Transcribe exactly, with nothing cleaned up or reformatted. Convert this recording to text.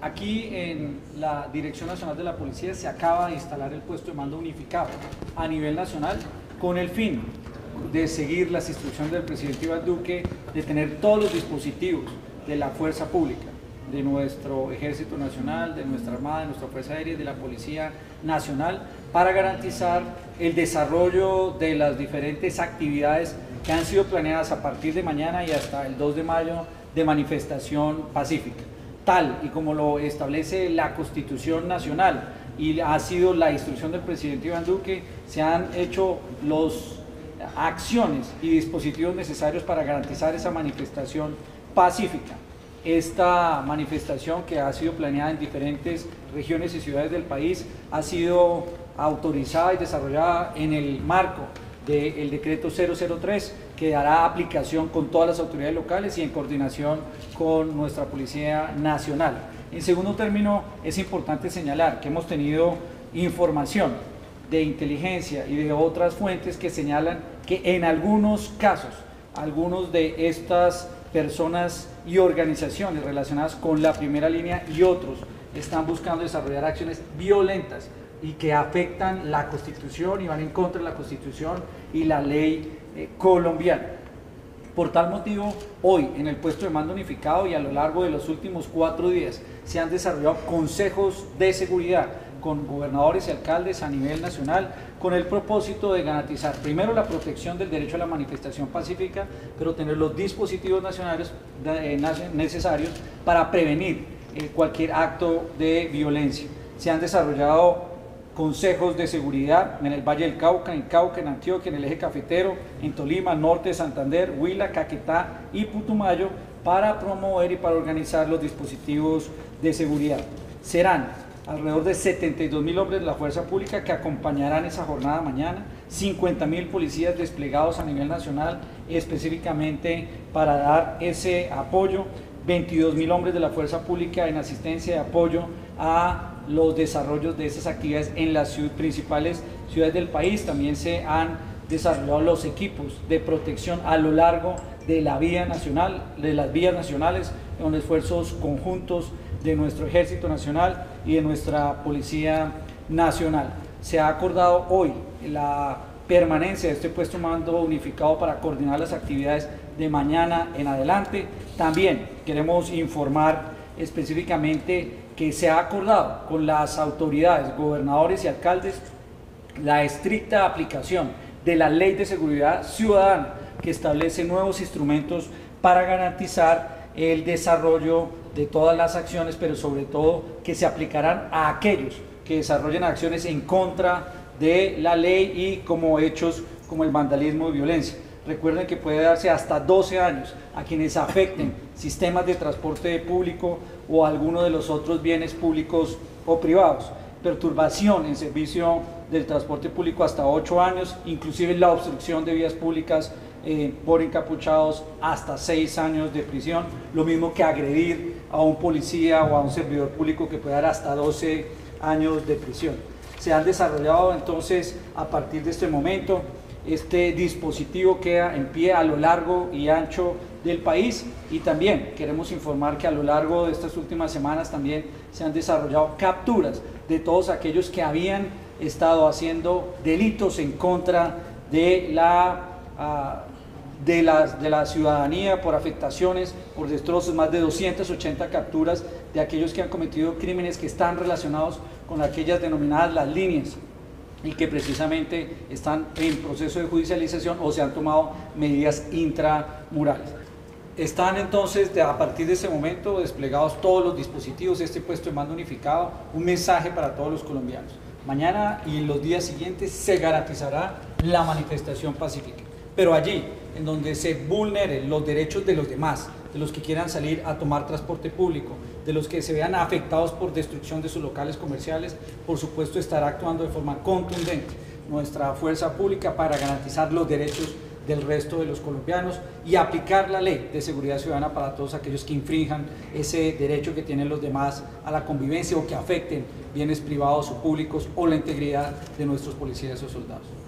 Aquí en la Dirección Nacional de la Policía se acaba de instalar el puesto de mando unificado a nivel nacional con el fin de seguir las instrucciones del presidente Iván Duque, de tener todos los dispositivos de la fuerza pública, de nuestro Ejército Nacional, de nuestra Armada, de nuestra Fuerza Aérea y de la Policía Nacional para garantizar el desarrollo de las diferentes actividades que han sido planeadas a partir de mañana y hasta el dos de mayo de manifestación pacífica. Tal y como lo establece la Constitución Nacional y ha sido la instrucción del presidente Iván Duque, se han hecho las acciones y dispositivos necesarios para garantizar esa manifestación pacífica. Esta manifestación, que ha sido planeada en diferentes regiones y ciudades del país, ha sido autorizada y desarrollada en el marco del decreto cero cero tres, que dará aplicación con todas las autoridades locales y en coordinación con nuestra Policía Nacional. En segundo término, es importante señalar que hemos tenido información de inteligencia y de otras fuentes que señalan que en algunos casos, algunos de estas personas y organizaciones relacionadas con la primera línea y otros están buscando desarrollar acciones violentas y que afectan la Constitución y van en contra de la Constitución y la ley eh, colombiana. Por tal motivo, hoy en el puesto de mando unificado y a lo largo de los últimos cuatro días se han desarrollado consejos de seguridad con gobernadores y alcaldes a nivel nacional con el propósito de garantizar primero la protección del derecho a la manifestación pacífica, pero tener los dispositivos nacionales eh, necesarios para prevenir eh, cualquier acto de violencia. Se han desarrollado consejos de seguridad en el Valle del Cauca, en Cauca, en Antioquia, en el eje cafetero, en Tolima, Norte, Santander, Huila, Caquetá y Putumayo, para promover y para organizar los dispositivos de seguridad. Serán alrededor de setenta y dos mil hombres de la fuerza pública que acompañarán esa jornada mañana, cincuenta mil policías desplegados a nivel nacional específicamente para dar ese apoyo, veintidós mil hombres de la fuerza pública en asistencia y apoyo a los desarrollos de esas actividades en las principales ciudades del país. También se han desarrollado los equipos de protección a lo largo de la vía nacional, de las vías nacionales, con esfuerzos conjuntos de nuestro Ejército Nacional y de nuestra Policía Nacional. Se ha acordado hoy la permanencia de este puesto de mando unificado para coordinar las actividades de mañana en adelante. También queremos informar específicamente que se ha acordado con las autoridades, gobernadores y alcaldes, la estricta aplicación de la Ley de Seguridad Ciudadana, que establece nuevos instrumentos para garantizar el desarrollo de todas las acciones, pero sobre todo que se aplicarán a aquellos que desarrollen acciones en contra de la ley y como hechos como el vandalismo y violencia. Recuerden que puede darse hasta doce años a quienes afecten sistemas de transporte público o alguno de los otros bienes públicos o privados. Perturbación en servicio del transporte público hasta ocho años, inclusive la obstrucción de vías públicas eh, por encapuchados hasta seis años de prisión, lo mismo que agredir a un policía o a un servidor público, que puede dar hasta doce años de prisión. Se han desarrollado entonces a partir de este momento. Este dispositivo queda en pie a lo largo y ancho del país, y también queremos informar que a lo largo de estas últimas semanas también se han desarrollado capturas de todos aquellos que habían estado haciendo delitos en contra de la, uh, de la, de la ciudadanía por afectaciones, por destrozos, más de doscientas ochenta capturas de aquellos que han cometido crímenes que están relacionados con aquellas denominadas las líneas, y que precisamente están en proceso de judicialización o se han tomado medidas intramurales. Están entonces de, a partir de ese momento desplegados todos los dispositivos de este puesto de mando unificado. Un mensaje para todos los colombianos: mañana y en los días siguientes se garantizará la manifestación pacífica, pero allí en donde se vulneren los derechos de los demás, de los que quieran salir a tomar transporte público, de los que se vean afectados por destrucción de sus locales comerciales, por supuesto estará actuando de forma contundente nuestra fuerza pública para garantizar los derechos del resto de los colombianos y aplicar la ley de seguridad ciudadana para todos aquellos que infrinjan ese derecho que tienen los demás a la convivencia o que afecten bienes privados o públicos o la integridad de nuestros policías o soldados.